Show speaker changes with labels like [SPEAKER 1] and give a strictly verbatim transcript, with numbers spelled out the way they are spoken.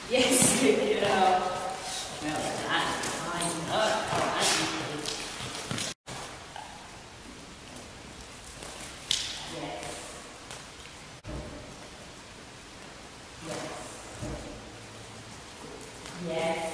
[SPEAKER 1] Yes, good girl. Well done. I know. All right. Yes. Yes. Yes.